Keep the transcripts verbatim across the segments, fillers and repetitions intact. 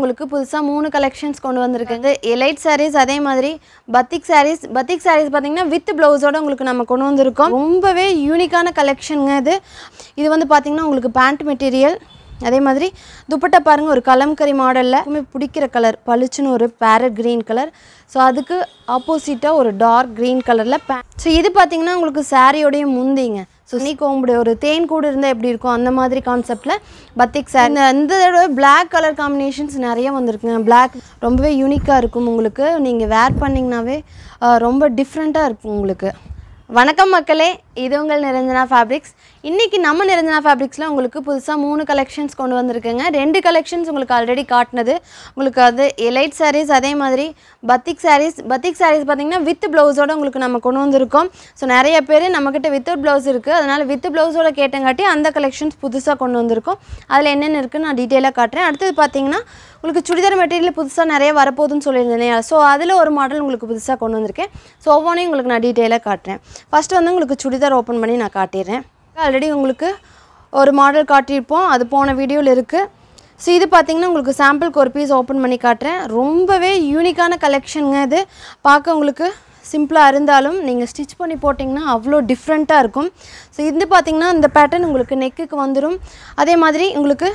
உங்களுக்கு புதுசா மூணு கலெக்ஷன்ஸ் கொண்டு வந்திருக்கேங்க. எலைட் sarees அதே மாதிரி பத்திக் sarees. பத்திக் sarees பாத்தீங்கன்னா வித் ப்ளவுஸோட உங்களுக்கு நம்ம கொண்டு வந்திருக்கோம். ரொம்பவே யூனிக்கான கலெக்ஷன்ங்க இது. இது வந்து பாத்தீங்கன்னா உங்களுக்கு பேண்ட் மெட்டீரியல். அதே மாதிரி துப்பட்டா பாருங்க ஒரு கலம்கரி மாடல்ல உங்களுக்கு பிடிக்கிற கலர் பளிச்சுன்னு ஒரு பேரட் கிரீன் கலர். ஸோ அதுக்கு ஆப்போசிட்டா ஒரு டார்க் கிரீன் கலர்ல ஸோ இது பாத்தீங்கன்னா உங்களுக்கு சாரியோடைய முந்திங்க. ஸோ நீ கோம்புடைய ஒரு தேன் கூட இருந்தால் எப்படி இருக்கும் அந்த மாதிரி கான்செப்டில் பத்திக் சாரி. இந்த இந்த தடவை பிளாக் கலர் காம்பினேஷன்ஸ் நிறைய வந்திருக்குங்க. பிளாக் ரொம்பவே யூனிக்காக இருக்கும் உங்களுக்கு. நீங்கள் வேர் பண்ணிங்கனாவே ரொம்ப டிஃப்ரெண்ட்டாக இருக்கும் உங்களுக்கு. வணக்கம் மக்களே, இது உங்கள் நிரஞ்சனா ஃபேப்ரிக்ஸ். இன்றைக்கி நம்ம நிரஞ்சனா ஃபேப்ரிக்ஸில் உங்களுக்கு புதுசாக மூணு கலெக்ஷன்ஸ் கொண்டு வந்திருக்குங்க. ரெண்டு கலெக்ஷன்ஸ் உங்களுக்கு ஆல்ரெடி காட்டினது. உங்களுக்கு அது எலைட் sarees அதே மாதிரி பத்திக் sarees. பத்திக் sarees பார்த்திங்கன்னா வித் ப்ளவுஸோடு உங்களுக்கு நம்ம கொண்டு வந்திருக்கோம். ஸோ நிறைய பேர் நம்மக்கிட்ட வித்தவுட் ப்ளவுஸ் இருக்குது, அதனால் வித் ப்ளவுஸோட கேட்டங்காட்டி அந்த கலெக்ஷன்ஸ் புதுசாக கொண்டு வந்திருக்கோம். அதில் என்னென்ன இருக்குன்னு நான் டீட்டெயிலாக காட்டுறேன். அடுத்தது பார்த்திங்கன்னா உங்களுக்கு சுடிதார் மெட்டீரியல் புதுசாக நிறைய வரப்போகுதுன்னு சொல்லியிருந்தேன் இல்லையா. ஸோ அதில் ஒரு மாடல் உங்களுக்கு புதுசாக கொண்டு வந்திருக்கேன். ஸோ ஒவ்வொன்றையும் உங்களுக்கு நான் டீட்டெயிலாக காட்டுறேன். ஃபஸ்ட்டு வந்து உங்களுக்கு சுடிதார் ஓப்பன் பண்ணி நான் காட்டிடுறேன். ஆல்ரெடி உங்களுக்கு ஒரு மாடல் காட்டியிருப்போம், அது போன வீடியோவில் இருக்குது. ஸோ இது பார்த்திங்கன்னா உங்களுக்கு சாம்பிளுக்கு ஒரு பீஸ் ஓப்பன் பண்ணி காட்டுறேன். ரொம்பவே யூனிக்கான கலெக்ஷனுங்க. இது பார்க்க உங்களுக்கு சிம்பிளாக இருந்தாலும் நீங்கள் ஸ்டிச் பண்ணி போட்டிங்கன்னா அவ்வளோ டிஃப்ரெண்ட்டாக இருக்கும். ஸோ இது பார்த்திங்கன்னா இந்த பேட்டர்ன் உங்களுக்கு நெக்குக்கு வந்துடும். அதே மாதிரி உங்களுக்கு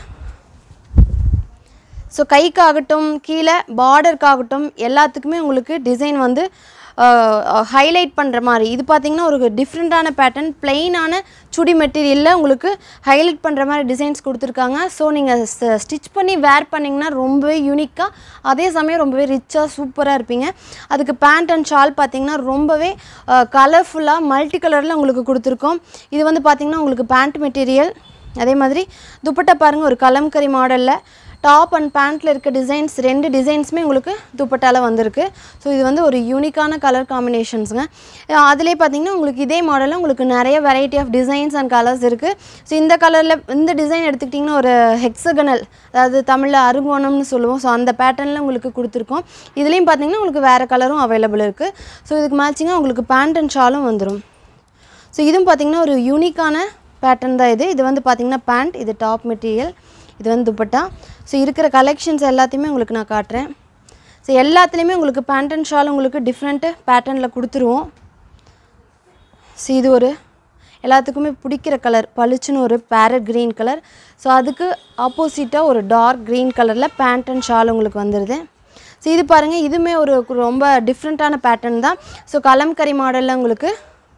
ஸோ கைக்காகட்டும் கீழே பார்டருக்காகட்டும் எல்லாத்துக்குமே உங்களுக்கு டிசைன் வந்து ஹைலைட் பண்ணுற மாதிரி. இது பார்த்திங்கன்னா ஒரு டிஃப்ரெண்ட்டான பேட்டர்ன், பிளெயினான சுடி மெட்டீரியலில் உங்களுக்கு ஹைலைட் பண்ணுற மாதிரி டிசைன்ஸ் கொடுத்துருக்காங்க. ஸோ நீங்கள் ஸ்டிச் பண்ணி வேர் பண்ணிங்கன்னா ரொம்பவே யூனிக்காக, அதே சமயம் ரொம்பவே ரிச்சாக சூப்பராக இருப்பீங்க. அதுக்கு பேண்ட் அண்ட் ஷால் பார்த்திங்கன்னா ரொம்பவே கலர்ஃபுல்லாக மல்டி கலரில் உங்களுக்கு கொடுத்துருக்கோம். இது வந்து பார்த்திங்கன்னா உங்களுக்கு பேண்ட் மெட்டீரியல். அதே மாதிரி துப்பட்டா பாருங்கள் ஒரு கலம்கரி மாடலில் டாப் அண்ட் பேண்ட்டில் இருக்க டிசைன்ஸ் ரெண்டு டிசைன்ஸுமே உங்களுக்கு துப்பட்டாவில் வந்திருக்கு. ஸோ இது வந்து ஒரு யூனிக்கான கலர் காம்பினேஷன்ஸுங்க. அதிலே பார்த்திங்கன்னா உங்களுக்கு இதே மாடலில் உங்களுக்கு நிறைய variety of designs and colours இருக்குது. ஸோ இந்த கலரில் இந்த டிசைன் எடுத்துக்கிட்டிங்கன்னா ஒரு ஹெக்ஸகனல், அதாவது தமிழில் அருங்கோணம்னு சொல்லுவோம். ஸோ அந்த பேட்டர்னில் உங்களுக்கு கொடுத்துருக்கோம். இதுலேயும் பார்த்திங்கன்னா உங்களுக்கு வேறு கலரும் அவைலபிள் இருக்குது. ஸோ இதுக்கு மேட்சிங்காக உங்களுக்கு பேண்ட் அண்ட் ஷாலும் வந்துடும். ஸோ இதுவும் பார்த்திங்கன்னா ஒரு யூனிக்கான பேட்டர்ன் தான் இது. இது வந்து பார்த்திங்கன்னா பேண்ட், இது டாப் மெட்டீரியல், இது வந்து துப்பட்டா. ஸோ இருக்கிற கலெக்ஷன்ஸ் எல்லாத்தையுமே உங்களுக்கு நான் காட்டுறேன். ஸோ எல்லாத்துலேயுமே உங்களுக்கு பேண்ட் அண்ட் ஷால் உங்களுக்கு டிஃப்ரெண்ட்டு பேட்டர்னில் கொடுத்துருவோம். ஸோ இது ஒரு எல்லாத்துக்குமே பிடிக்கிற கலர் பளிச்சுன்னு ஒரு பேரட் க்ரீன் கலர். ஸோ அதுக்கு ஆப்போசிட்டாக ஒரு டார்க் க்ரீன் கலரில் பேண்ட் அண்ட் ஷால் உங்களுக்கு வந்துடுது. ஸோ இது பாருங்கள், இதுவுமே ஒரு ரொம்ப டிஃப்ரெண்ட்டான பேட்டர்ன் தான். ஸோ கலம்கரி மாடலில் உங்களுக்கு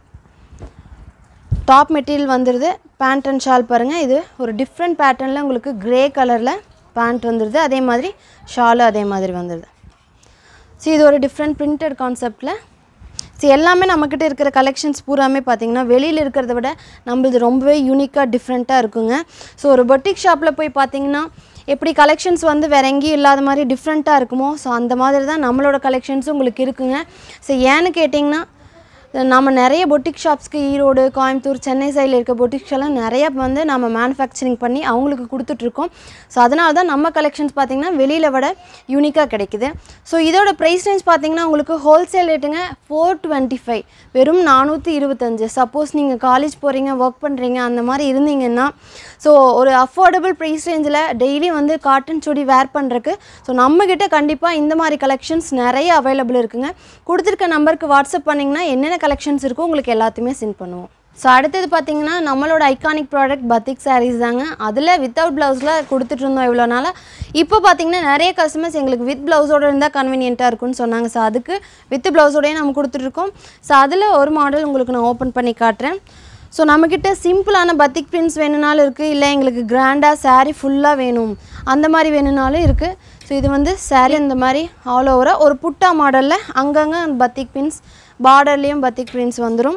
டாப் மெட்டீரியல் வந்துடுது. பேண்ட் அண்ட் ஷால் பாருங்கள், இது ஒரு டிஃப்ரெண்ட் பேட்டர்னில் உங்களுக்கு க்ரே கலரில் பேண்ட் வந்துடுது. அதே மாதிரி ஷாலும் அதே மாதிரி வந்துடுது. ஸோ இது ஒரு டிஃப்ரெண்ட் பிரிண்டட் கான்செப்டில். ஸோ எல்லாமே நம்மக்கிட்ட இருக்கிற கலெக்ஷன்ஸ் பூராமே பார்த்திங்கன்னா வெளியில் இருக்கிறத விட நம்மளது ரொம்பவே யூனிக்காக டிஃப்ரெண்ட்டாக இருக்குங்க. ஸோ ஒரு பொட்டிக் ஷாப்பில் போய் பார்த்திங்கன்னா எப்படி கலெக்ஷன்ஸ் வந்து வேறு எங்கேயும் இல்லாத மாதிரி டிஃப்ரெண்ட்டாக இருக்குமோ, ஸோ அந்த மாதிரி தான் நம்மளோட கலெக்ஷன்ஸும் உங்களுக்கு இருக்குங்க. ஸோ ஏன்னு கேட்டிங்கன்னா நம்ம நிறைய பொட்டிக் ஷாப்ஸ்க்கு ஈரோடு, கோயம்புத்தூர், சென்னை சைடில் இருக்க பொட்டிக்ஸ்லாம் நிறையா வந்து நம்ம மேனுஃபேக்சரிங் பண்ணி அவங்களுக்கு கொடுத்துட்ருக்கோம். ஸோ அதனால தான் நம்ம கலெக்ஷன்ஸ் பார்த்திங்கன்னா வெளியில் விட யூனிக்காக கிடைக்குது. ஸோ இதோட ப்ரைஸ் ரேஞ்ச் பார்த்திங்கன்னா உங்களுக்கு ஹோல்சேல் ரேட்டுங்க ஃபோர் டுவெண்ட்டி ஃபைவ் வெறும் நானூற்றி இருபத்தஞ்சு. சப்போஸ் நீங்கள் காலேஜ் போகிறீங்க, ஒர்க் பண்ணுறீங்க, அந்த மாதிரி இருந்தீங்கன்னா ஸோ ஒரு அஃபோர்டபுள் ப்ரைஸ் ரேஞ்சில் டெய்லி வந்து காட்டன் சுடி வேர் பண்ணுறக்கு ஸோ நம்மக்கிட்ட கண்டிப்பாக இந்த மாதிரி கலெக்ஷன்ஸ் நிறைய அவைலபிள் இருக்குங்க. கொடுத்துருக்க நம்பருக்கு வாட்ஸ்அப் பண்ணிங்கன்னா என்னென்ன கலெக்ஷன்ஸ் இருக்கும் உங்களுக்கு எல்லாத்தையுமே சென்ட் பண்ணுவோம். ஸோ அடுத்தது பார்த்திங்கன்னா நம்மளோட ஐகானிக் ப்ராடக்ட் பத்திக் sarees தாங்க. அதில் வித்தவுட் ப்ளவுஸில் கொடுத்துட்டு இருந்தோம் இவ்வளோ நாளாக. இப்போ பார்த்திங்கன்னா நிறைய கஸ்டமர்ஸ் எங்களுக்கு வித் ப்ளவுஸோடு இருந்தால் கன்வீனியண்ட்டாக இருக்குன்னு சொன்னாங்க. ஸோ அதுக்கு வித் ப்ளவுஸோடய நம்ம கொடுத்துட்ருக்கோம். ஸோ அதில் ஒரு மாடல் உங்களுக்கு நான் ஓப்பன் பண்ணி காட்டுறேன். ஸோ நம்மக்கிட்ட சிம்பிளான பத்திக் பிரிண்ட்ஸ் வேணுனாலும் இருக்குது, இல்லை எங்களுக்கு கிராண்டாக சாரீ ஃபுல்லாக வேணும் அந்த மாதிரி வேணுனாலும் இருக்குது. ஸோ இது வந்து சாரீ இந்த மாதிரி ஆல் ஓவராக ஒரு புட்டா மாடலில் அங்கங்கே பத்திக் பிரிண்ட்ஸ், பார்டர்லேயும் பத்திக் பிரிண்ட்ஸ் வந்துடும்.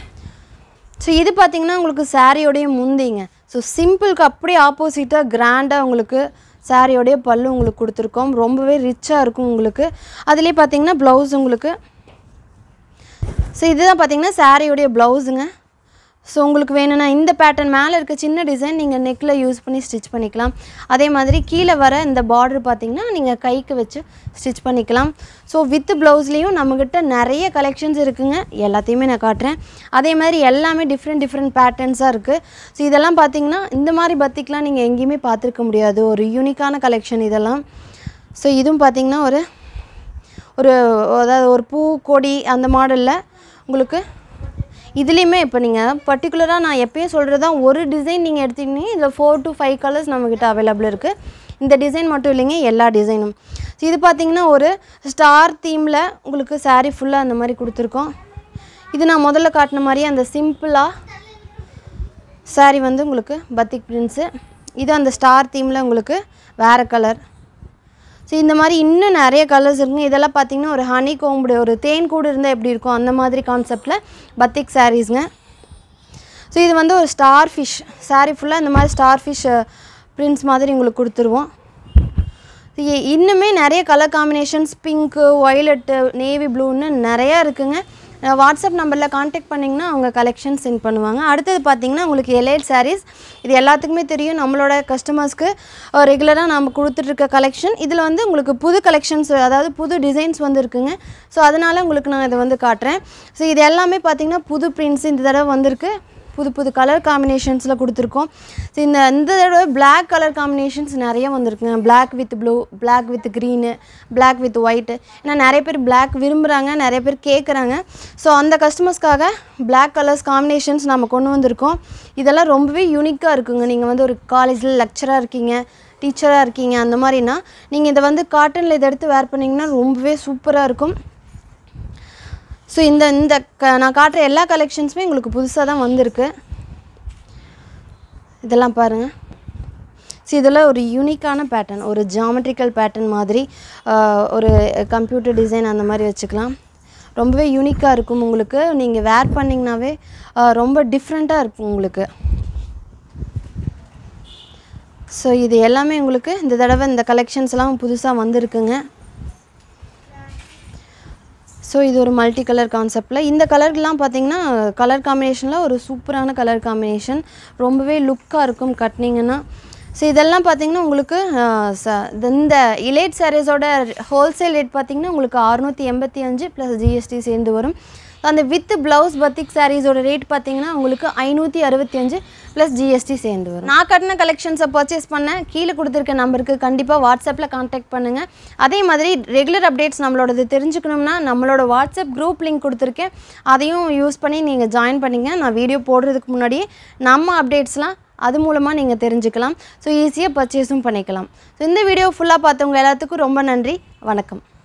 ஸோ இது பார்த்திங்கன்னா உங்களுக்கு சாரியோடைய முந்திங்க. ஸோ சிம்பிளுக்கு அப்படியே ஆப்போசிட்டாக கிராண்டாக உங்களுக்கு சாரியோடைய பல்லு உங்களுக்கு கொடுத்துருக்கோம். ரொம்பவே ரிச்சாக இருக்கும் உங்களுக்கு. அதுலேயே பார்த்திங்கன்னா ப்ளவுஸ் உங்களுக்கு. ஸோ இதுதான் பார்த்திங்கன்னா சாரியோடைய ப்ளவுஸுங்க. ஸோ உங்களுக்கு வேணும்னா இந்த பேட்டர்ன் மேலே இருக்க சின்ன டிசைன் நீங்கள் நெக்கில் யூஸ் பண்ணி ஸ்டிச் பண்ணிக்கலாம். அதே மாதிரி கீழே வர இந்த பார்டர் பார்த்திங்கன்னா நீங்கள் கைக்கு வச்சு ஸ்டிச் பண்ணிக்கலாம். ஸோ வித் ப்ளவுஸ்லேயும் நம்மக்கிட்ட நிறைய கலெக்ஷன்ஸ் இருக்குங்க. எல்லாத்தையுமே நான் காட்டுறேன். அதே மாதிரி எல்லாமே டிஃப்ரெண்ட் டிஃப்ரெண்ட் பேட்டர்ன்ஸாக இருக்குது. ஸோ இதெல்லாம் பார்த்திங்கன்னா இந்த மாதிரி பத்திக்கெலாம் நீங்கள் எங்கேயுமே பார்த்துருக்க முடியாது. ஒரு யூனிக்கான கலெக்ஷன் இதெல்லாம். ஸோ இதுவும் பார்த்திங்கன்னா ஒரு ஒரு அதாவது ஒரு பூ கொடி அந்த மாடலில் உங்களுக்கு இதுலேயுமே இப்போ நீங்கள் பர்டிகுலராக நான் எப்பயும் சொல்கிறது தான் ஒரு டிசைன் நீங்கள் எடுத்துக்கிட்டீங்க இதில் ஃபோர் டு ஃபைவ் கலர்ஸ் நம்மக்கிட்ட அவைலபிள் இருக்குது. இந்த டிசைன் மட்டும் இல்லைங்க, எல்லா டிசைனும். இது பார்த்திங்கன்னா ஒரு ஸ்டார் தீமில் உங்களுக்கு சாரீ ஃபுல்லாக அந்த மாதிரி கொடுத்துருக்கோம். இது நான் முதல்ல காட்டின மாதிரியே அந்த சிம்பிளாக சாரீ வந்து உங்களுக்கு பத்திக் பிரிண்ட்ஸு. இது அந்த ஸ்டார் தீமில் உங்களுக்கு வேறு கலர். ஸோ இந்த மாதிரி இன்னும் நிறைய கலர்ஸ் இருக்குங்க. இதெல்லாம் பார்த்திங்கன்னா ஒரு ஹனி கோம்புடு ஒரு தேன் கூடு இருந்தால் எப்படி இருக்கும் அந்த மாதிரி கான்செப்டில் பத்திக் சாரீஸுங்க. ஸோ இது வந்து ஒரு ஸ்டார் ஃபிஷ் சாரீ ஃபுல்லாக இந்த மாதிரி ஸ்டார் ஃபிஷ் பிரிண்ட்ஸ் மாதிரி உங்களுக்கு கொடுத்துருவோம். இன்னுமே நிறைய colour combinations pink, violet, navy ப்ளூன்னு நிறையா இருக்குங்க. வாட்ஸ்அப் நம்பரில் காண்டாக்ட் பண்ணிங்கன்னா அவங்க கலெக்ஷன் சென்ட் பண்ணுவாங்க. அடுத்தது பார்த்திங்கன்னா உங்களுக்கு எலைட் சாரீஸ். இது எல்லாத்துக்குமே தெரியும், நம்மளோட கஸ்டமர்ஸ்க்கு ரெகுலராக நம்ம கொடுத்துட்ருக்க கலெக்ஷன். இதில் வந்து உங்களுக்கு புது கலெக்ஷன்ஸ் அதாவது புது டிசைன்ஸ் வந்து இருக்குங்க. ஸோ அதனால் உங்களுக்கு நான் இதை வந்து காட்டுறேன். ஸோ இது எல்லாமே பார்த்திங்கன்னா புது பிரிண்ட்ஸ் இந்த தடவை வந்திருக்கு. புது புது கலர் காம்பினேஷன்ஸில் கொடுத்துருக்கோம். ஸோ இந்த இந்த தடவை பிளாக் கலர் காம்பினேஷன்ஸ் நிறைய வந்திருக்குங்க. Black with blue, black with green, black with white. ஏன்னா நிறைய பேர் பிளாக் விரும்புகிறாங்க, நிறைய பேர் கேட்குறாங்க. ஸோ அந்த கஸ்டமர்ஸ்க்காக பிளாக் கலர்ஸ் காம்பினேஷன்ஸ் நம்ம கொண்டு வந்திருக்கோம். இதெல்லாம் ரொம்பவே யூனிக்காக இருக்குங்க. நீங்கள் வந்து ஒரு காலேஜில் லெக்சராக இருக்கீங்க, டீச்சராக இருக்கீங்க, அந்த மாதிரினா நீங்கள் இதை வந்து காட்டனில் இதை எடுத்து வேர் பண்ணிங்கன்னா ரொம்பவே சூப்பராக இருக்கும். ஸோ இந்த இந்த க நான் காட்டுற எல்லா கலெக்ஷன்ஸுமே உங்களுக்கு புதுசாக தான் வந்திருக்கு. இதெல்லாம் பாருங்கள். ஸோ இதெல்லாம் ஒரு யூனிக்கான பேட்டர்ன், ஒரு ஜாமெட்ரிக்கல் பேட்டர்ன் மாதிரி ஒரு கம்ப்யூட்டர் டிசைன் அந்த மாதிரி வச்சுக்கலாம். ரொம்பவே யூனிக்காக இருக்கும் உங்களுக்கு. நீங்கள் வேர் பண்ணிங்கனாவே ரொம்ப டிஃப்ரெண்ட்டாக இருக்கும் உங்களுக்கு. ஸோ இது எல்லாமே உங்களுக்கு இந்த தடவை இந்த கலெக்ஷன்ஸ்லாம் புதுசாக வந்திருக்குங்க. ஸோ இது ஒரு மல்டி கலர் கான்செப்டில் இந்த கலர்லாம் பார்த்திங்கன்னா கலர் காம்பினேஷனில் ஒரு சூப்பரான கலர் காம்பினேஷன், ரொம்பவே லுக்காக இருக்கும் கட்டினீங்கன்னா. ஸோ இதெல்லாம் பார்த்திங்கன்னா உங்களுக்கு இந்த எலைட் சாரீஸோட ஹோல்சேல் ரேட் பார்த்திங்கன்னா உங்களுக்கு அறுநூற்றி எண்பத்தி அஞ்சு ப்ளஸ் ஜிஎஸ்டி சேர்ந்து வரும். அந்த வித் ப்ளவுஸ் பத்திக் சாரீஸோட ரேட் பார்த்திங்கன்னா உங்களுக்கு ஐநூற்றி அறுபத்தி அஞ்சு ப்ளஸ் ஜிஎஸ்டி சேர்ந்து வரும். நான் கட்டின கலெக்ஷன்ஸை பர்ச்சேஸ் பண்ணேன் கீழே கொடுத்துருக்க நம்பருக்கு கண்டிப்பாக வாட்ஸ்அப்பில் கான்டாக்ட் பண்ணுங்கள். அதே மாதிரி ரெகுலர் அப்டேட்ஸ் நம்மளோடது தெரிஞ்சுக்கணும்னா நம்மளோட வாட்ஸ்அப் குரூப் லிங்க் கொடுத்துருக்கேன், அதையும் யூஸ் பண்ணி நீங்கள் ஜாயின் பண்ணிங்க. நான் வீடியோ போடுறதுக்கு முன்னாடியே நம்ம அப்டேட்ஸ்லாம் அது மூலமாக நீங்கள் தெரிஞ்சுக்கலாம். ஸோ ஈஸியாக பர்ச்சேஸும் பண்ணிக்கலாம். ஸோ இந்த வீடியோ ஃபுல்லாக பார்த்தவங்க எல்லாத்துக்கும் ரொம்ப நன்றி. வணக்கம்.